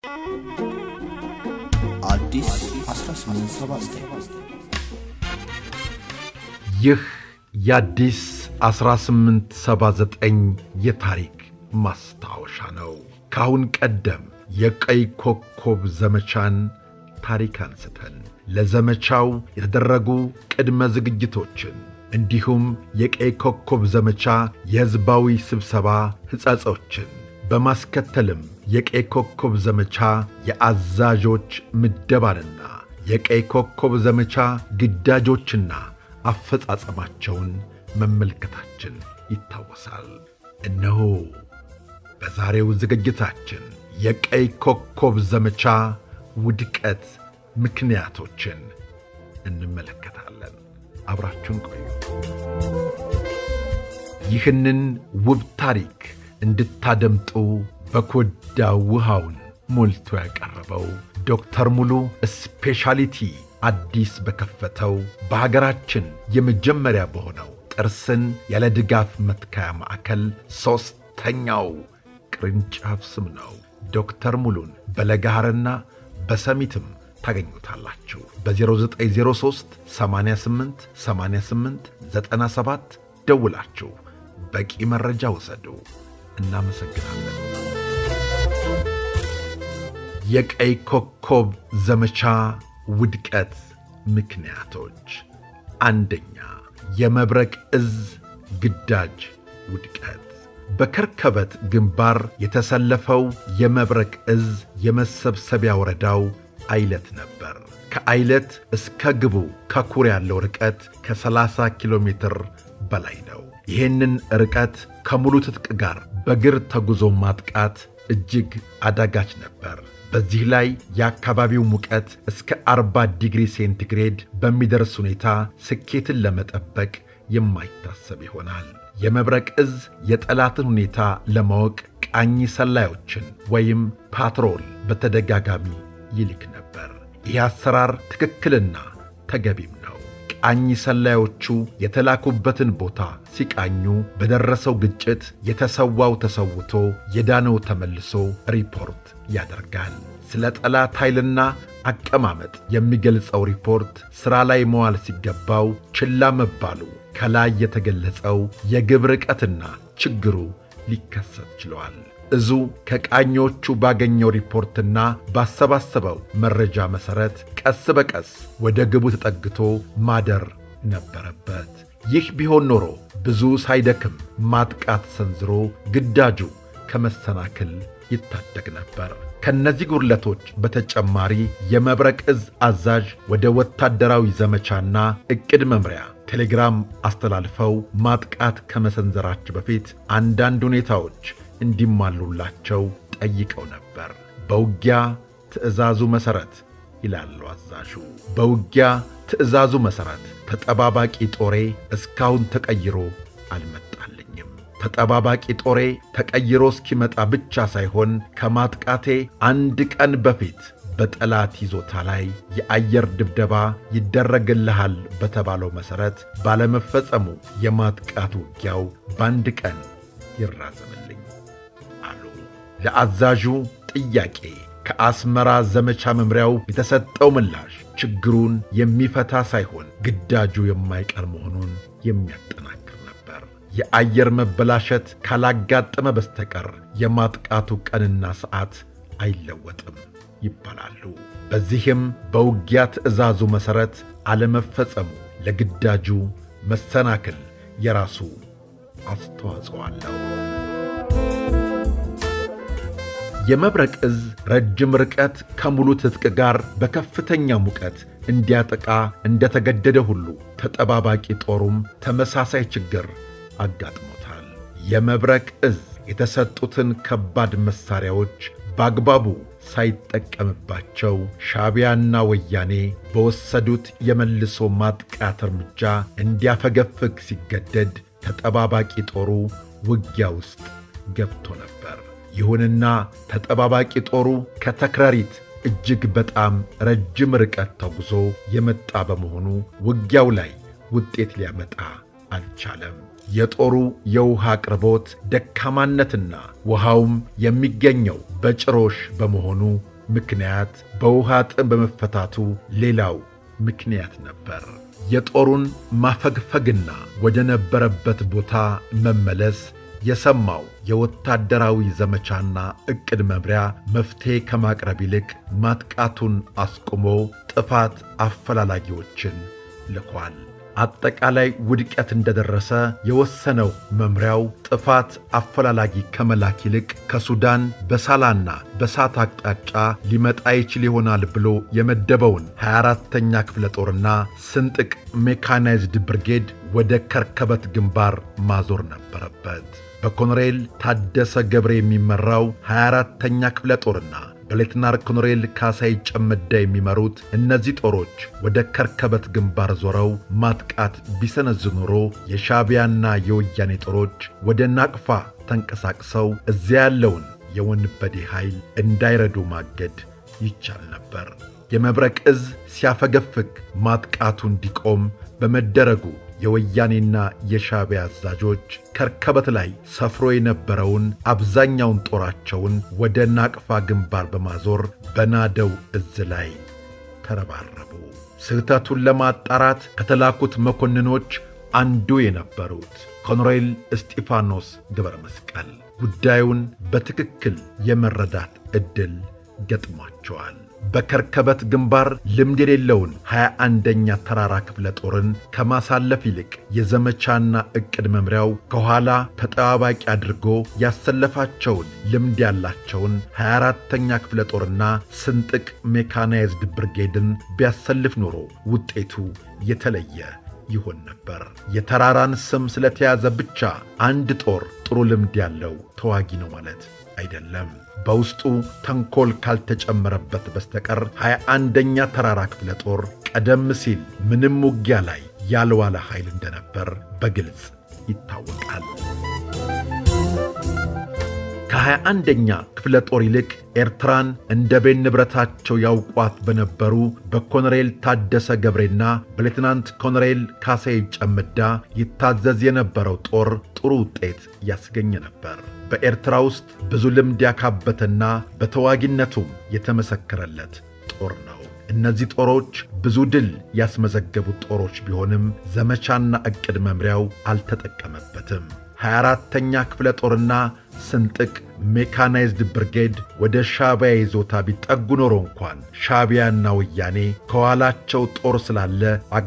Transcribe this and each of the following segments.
አዲስ 1879 ይህ የአዲስ 1879 የታሪክ ማስታወሻ ነው። ካሁን ቀደም የቀይ ኮከብ ዘመቻን ታሪክ አንስተን ለዘመቻው የተደረጉ ቅድመ ዝግጅቶችን እንዲሁም የቀይ ኮከብ ዘመቻ የሕዝባዊ ስብሰባ ሕጸጾችን በማስከተልም የቀይ ኮከብ ዘመቻ የአዛዦች ምደባንና የቀይ ኮከብ ዘመቻ ግዳጆችና አፈጻጸማቸውን መመልከታችን ይታወሳል። እነሆ በዛሬው ዝግጅታችን የቀይ ኮከብ ዘመቻ ውድቀት ምክንያቶችን እንመለከታለን። አብራችሁን ቆዩ። ይህንን ውብ ታሪክ እንድታደምጡ በኮዳ ውሃውን ሞልቶ ያቀረበው ዶክተር ሙሉ ስፔሻሊቲ አዲስ በከፈተው በሀገራችን የመጀመሪያ በሆነው ጥርስን ያለ ድጋፍ መትከያ ማዕከል ሦስተኛው ቅርንጫፍ ስም ነው። ዶክተር ሙሉን በለጋሃርና በሰሚትም ታገኙታላችሁ። በ0903 88 88 97 ደውላችሁ በቂ መረጃ ወሰዱ። እናመሰግናለን። የቀይ ኮከብ ዘመቻ ውድቀት ምክንያቶች። አንደኛ፣ የመብረቅ እዝ ግዳጅ ውድቀት። በከርከበት ግንባር የተሰለፈው የመብረቅ እዝ የመሰብሰቢያ ወረዳው አይለት ነበር። ከአይለት እስከ ግቡ ከኩር ያለው ርቀት ከ30 ኪሎ ሜትር በላይ ነው። ይህንን ርቀት ከሙሉ ትጥቅ ጋር በእግር ተጉዞ ማጥቃት እጅግ አዳጋች ነበር። በዚህ ላይ የአካባቢው ሙቀት እስከ 40 ዲግሪ ሴንቲግሬድ በሚደርስ ሁኔታ ስኬትን ለመጠበቅ የማይታሰብ ይሆናል። የመብረቅ እዝ የጠላትን ሁኔታ ለማወቅ ቃኝ ሰላዮችን ወይም ፓትሮል በተደጋጋሚ ይልክ ነበር። ይህ አሰራር ትክክልና ተገቢም ነው። ቃኝ ሰላዮቹ የተላኩበትን ቦታ ሲቃኙ በደረሰው ግጭት የተሰዋው ተሰውቶ የዳነው ተመልሶ ሪፖርት ያደርጋል። ስለ ጠላት ኃይልና አቀማመጥ የሚገልጸው ሪፖርት ሥራ ላይ መዋል ሲገባው ችላ መባሉ ከላይ የተገለጸው የግብ ርቀትና ችግሩ ሊከሰት ችሏል። እዙ ከቃኞቹ ባገኘው ሪፖርትና ባሰባሰበው መረጃ መሠረት ቀስ በቀስ ወደ ግቡ ተጠግቶ ማደር ነበረበት። ይህ ቢሆን ኖሮ ብዙ ሳይደክም ማጥቃት ሰንዝሮ ግዳጁ ከመሰናክል ይታደግ ነበር። ከነዚህ ጉድለቶች በተጨማሪ የመብረቅ እዝ አዛዥ ወደ ወታደራዊ ዘመቻና ዕቅድ መምሪያ ቴሌግራም አስተላልፈው ማጥቃት ከመሰንዘራቸው በፊት አንዳንድ ሁኔታዎች እንዲሟሉላቸው ጠይቀው ነበር። በውጊያ ትዕዛዙ መሠረት ይላሉ አዛዡ፣ በውጊያ ትዕዛዙ መሠረት ተጠባባቂ ጦሬ እስካሁን ተቀይሮ አልመጣልኝም። ተጠባባቂ ጦሬ ተቀይሮ እስኪመጣ ብቻ ሳይሆን ከማጥቃቴ አንድ ቀን በፊት በጠላት ይዞታ ላይ የአየር ድብደባ ይደረግልሃል በተባለው መሠረት ባለመፈጸሙ የማጥቃት ውጊያው በአንድ ቀን ይራዘምልኝ አሉ። ለአዛዡ ጥያቄ ከአስመራ ዘመቻ መምሪያው የተሰጠው ምላሽ ችግሩን የሚፈታ ሳይሆን ግዳጁ የማይቀር መሆኑን የሚያጠናክር ነበር። የአየር መበላሸት ካላጋጠመ በስተቀር የማጥቃቱ ቀንና ሰዓት አይለወጥም ይባላሉ። በዚህም በውጊያ ትዕዛዙ መሠረት አለመፈጸሙ ለግዳጁ መሰናክል የራሱ አስተዋጽኦ አለው። የመብረቅ እዝ ረጅም ርቀት ከሙሉ ትጥቅ ጋር በከፍተኛ ሙቀት እንዲያጠቃ እንደተገደደ ሁሉ ተጠባባቂ ጦሩም ተመሳሳይ ችግር አጋጥሞታል። የመብረቅ እዝ የተሰጡትን ከባድ መሳሪያዎች በአግባቡ ሳይጠቀምባቸው ሻዕቢያና ወያኔ በወሰዱት የመልሶ ማጥቃት እርምጃ እንዲያፈገፍግ ሲገደድ ተጠባባቂ ጦሩ ውጊያ ውስጥ ገብቶ ነበር። ይሁንና ተጠባባቂ ጦሩ ከተክራሪት እጅግ በጣም ረጅም ርቀት ተጉዞ የመጣ በመሆኑ ውጊያው ላይ ውጤት ሊያመጣ አልቻለም። የጦሩ የውሃ አቅርቦት ደካማነትና ውሃውም የሚገኘው በጭሮሽ በመሆኑ ምክንያት በውሃ ጥም በመፈታቱ ሌላው ምክንያት ነበር። የጦሩን ማፈግፈግና ወደ ነበረበት ቦታ መመለስ የሰማው የወታደራዊ ዘመቻና ዕቅድ መምሪያ መፍትሔ ከማቅረብ ይልቅ ማጥቃቱን አስቁሞ ጥፋት አፈላላጊዎችን ልኳል። አጠቃላይ ውድቀት እንደደረሰ የወሰነው መምሪያው ጥፋት አፈላላጊ ከመላክ ይልቅ ከሱዳን በሳላና በሳት አቅጣጫ ሊመጣ ይችል ይሆናል ብሎ የመደበውን 24ኛ ክፍለ ጦርና ስንጥቅ ሜካናይዝድ ብርጌድ ወደ ከርከበት ግንባር ማዞር ነበረበት። በኮሎኔል ታደሰ ገብሬ የሚመራው 24ኛ ክፍለ ጦርና በሌተናል ኮሎኔል ካሳይ ጨመዳ የሚመሩት እነዚህ ጦሮች ወደ ከርከበት ግንባር ዞረው ማጥቃት ቢሰነዝሩ ኖሮ የሻዕቢያና የወያኔ ጦሮች ወደ ናቅፋ ተንቀሳቅሰው እዚያ ያለውን የወንበዴ ኃይል እንዳይረዱ ማገድ ይቻል ነበር። የመብረቅ ዕዝ ሲያፈገፍግ ማጥቃቱ እንዲቆም በመደረጉ የወያኔና የሻዕቢያ አዛዦች ከርከበት ላይ ሰፍሮ የነበረውን አብዛኛውን ጦራቸውን ወደ ናቅፋ ግንባር በማዞር በናደው ዕዝ ላይ ተረባረቡ። ስህተቱን ለማጣራት ከተላኩት መኮንኖች አንዱ የነበሩት ኮሎኔል እስጢፋኖስ ገብረ መስቀል ጉዳዩን በትክክል የመረዳት ዕድል ገጥሟቸዋል። በከርከበት ግንባር ልምድ የሌለውን 21ኛ ተራራ ክፍለ ጦርን ከማሳለፍ ይልቅ የዘመቻና ዕቅድ መምሪያው ከኋላ ተጠባባቂ አድርጎ ያሰለፋቸውን ልምድ ያላቸውን 24ኛ ክፍለ ጦርና ስንጥቅ ሜካናይዝድ ብርጌድን ቢያሰልፍ ኖሮ ውጤቱ የተለየ ይሆን ነበር። የተራራን ስም ስለተያዘ ብቻ አንድ ጦር ጥሩ ልምድ ያለው ተዋጊ ነው ማለት አይደለም። በውስጡ ተንኮል ካልተጨመረበት በስተቀር 21ኛ ተራራ ክፍለ ጦር ቀደም ሲል ምንም ውጊያ ላይ ያልዋለ ኃይል እንደነበር በግልጽ ይታወቃል። ከ21ኛ ክፍለ ጦር ይልቅ ኤርትራን እንደ ቤት ንብረታቸው ያውቋት በነበሩ በኮሎኔል ታደሰ ገብሬና በሌተናንት ኮሎኔል ካሳይ ጨመዳ ይታዘዝ የነበረው ጦር ጥሩ ውጤት ያስገኘ ነበር። በኤርትራ ውስጥ ብዙ ልምድ ያካበተና በተዋጊነቱም የተመሰከረለት ጦር ነው። እነዚህ ጦሮች ብዙ ድል ያስመዘገቡ ጦሮች ቢሆንም ዘመቻና ዕቅድ መምሪያው አልተጠቀመበትም። 24ኛ ክፍለ ጦርና ስንጥቅ ሜካናይዝድ ብርጌድ ወደ ሻዕቢያ ይዞታ ቢጠጉ ኖሮ እንኳን ሻዕቢያና ወያኔ ከኋላቸው ጦር ስላለ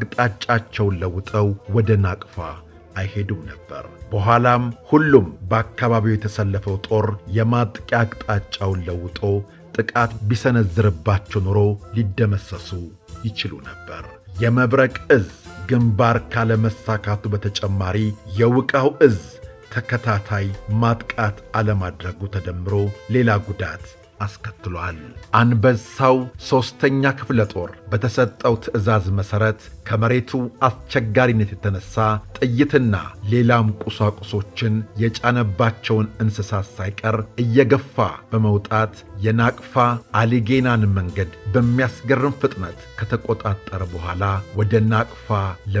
አቅጣጫቸውን ለውጠው ወደ ናቅፋ አይሄዱም ነበር። በኋላም ሁሉም በአካባቢው የተሰለፈው ጦር የማጥቂያ አቅጣጫውን ለውጦ ጥቃት ቢሰነዝርባቸው ኖሮ ሊደመሰሱ ይችሉ ነበር። የመብረቅ ዕዝ ግንባር ካለመሳካቱ በተጨማሪ የውቃው ዕዝ ተከታታይ ማጥቃት አለማድረጉ ተደምሮ ሌላ ጉዳት አስከትሏል። አንበሳው 3ኛ ክፍለ ጦር በተሰጠው ትዕዛዝ መሠረት ከመሬቱ አስቸጋሪነት የተነሳ ጥይትና ሌላም ቁሳቁሶችን የጫነባቸውን እንስሳት ሳይቀር እየገፋ በመውጣት የናቅፋ አሊጌናን መንገድ በሚያስገርም ፍጥነት ከተቆጣጠረ በኋላ ወደ ናቅፋ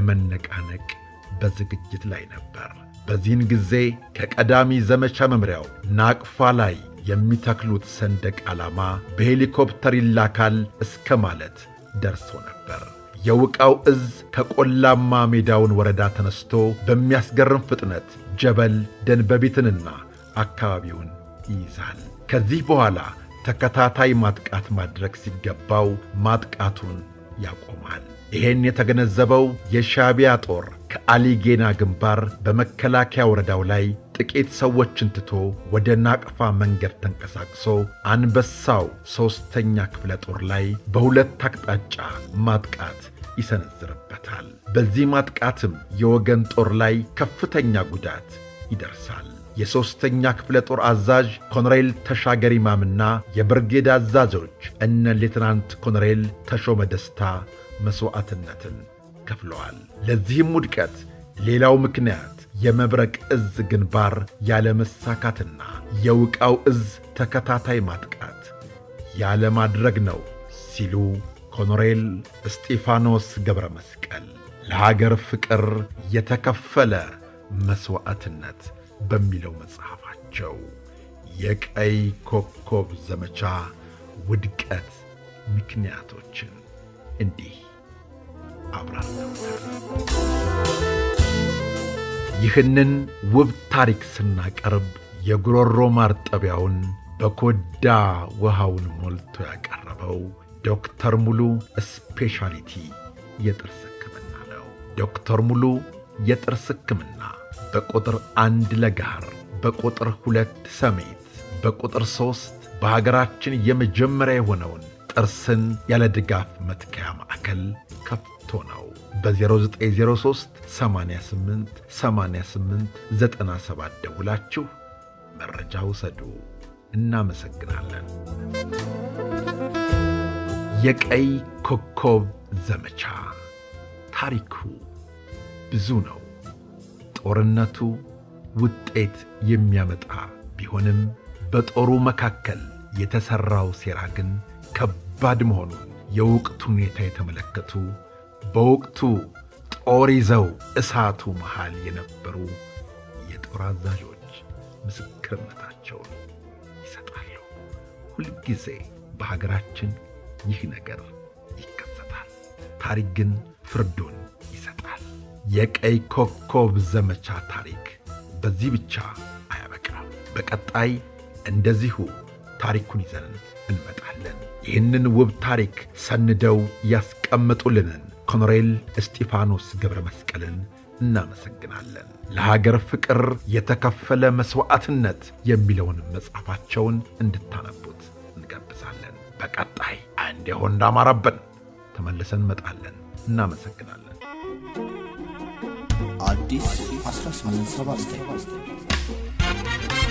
ለመነቃነቅ በዝግጅት ላይ ነበር። በዚህን ጊዜ ከቀዳሚ ዘመቻ መምሪያው ናቅፋ ላይ የሚተክሉት ሰንደቅ ዓላማ በሄሊኮፕተር ይላካል እስከ ማለት ደርሶ ነበር። የውቃው ዕዝ ከቆላማ ሜዳውን ወረዳ ተነስቶ በሚያስገርም ፍጥነት ጀበል ደንበቢትንና አካባቢውን ይይዛል። ከዚህ በኋላ ተከታታይ ማጥቃት ማድረግ ሲገባው ማጥቃቱን ያቆማል። ይሄን የተገነዘበው የሻዕቢያ ጦር ከአሊጌና ግንባር በመከላከያ ወረዳው ላይ ጥቂት ሰዎችን ትቶ ወደ ናቅፋ መንገድ ተንቀሳቅሶ አንበሳው 3ኛ ክፍለ ጦር ላይ በሁለት አቅጣጫ ማጥቃት ይሰነዝርበታል። በዚህ ማጥቃትም የወገን ጦር ላይ ከፍተኛ ጉዳት ይደርሳል። የ3ኛ ክፍለ ጦር አዛዥ ኮሎኔል ተሻገር ኢማምና የብርጌድ አዛዦች እነ ሌተናንት ኮሎኔል ተሾመ ደስታ መስዋዕትነትን ከፍለዋል። ለዚህም ውድቀት ሌላው ምክንያት የመብረቅ ዕዝ ግንባር ያለመሳካትና የውቃው ዕዝ ተከታታይ ማጥቃት ያለማድረግ ነው ሲሉ ኮሎኔል እስጢፋኖስ ገብረ መስቀል ለሀገር ፍቅር የተከፈለ መስዋዕትነት በሚለው መጽሐፋቸው የቀይ ኮከብ ዘመቻ ውድቀት ምክንያቶችን እንዲህ አብራርተውታል። ይህንን ውብ ታሪክ ስናቀርብ የጉሮሮ ማርጠቢያውን በኮዳ ውሃውን ሞልቶ ያቀረበው ዶክተር ሙሉ ስፔሻሊቲ የጥርስ ሕክምና ነው። ዶክተር ሙሉ የጥርስ ሕክምና በቁጥር 1 ለጋር፣ በቁጥር 2 ሰሜት፣ በቁጥር 3 በሀገራችን የመጀመሪያ የሆነውን ጥርስን ያለ ድጋፍ መትከያ ማዕከል ከፍቶ ነው። በ0903 88 88 97 ደውላችሁ መረጃ ውሰዱ። እናመሰግናለን። የቀይ ኮከብ ዘመቻ ታሪኩ ብዙ ነው። ጦርነቱ ውጤት የሚያመጣ ቢሆንም በጦሩ መካከል የተሰራው ሴራ ግን ከባድ መሆኑን የወቅቱ ሁኔታ የተመለከቱ በወቅቱ ጦር ይዘው እሳቱ መሃል የነበሩ የጦር አዛዦች ምስክርነታቸውን ይሰጣሉ። ሁልጊዜ በሀገራችን ይህ ነገር ይከሰታል። ታሪክ ግን ፍርዱን ይሰጣል። የቀይ ኮከብ ዘመቻ ታሪክ በዚህ ብቻ አያበቃም። በቀጣይ እንደዚሁ ታሪኩን ይዘን እንመጣለን። ይህንን ውብ ታሪክ ሰንደው ያስቀምጡልንን ኮሎኔል እስጢፋኖስ ገብረ መስቀልን እናመሰግናለን። ለሀገር ፍቅር የተከፈለ መስዋዕትነት የሚለውን መጽሐፋቸውን እንድታነቡት እንጋብዛለን። በቀጣይ አንድ ይሆን እንዳማረብን ተመልሰን እንመጣለን። እናመሰግናለን። አዲስ 1879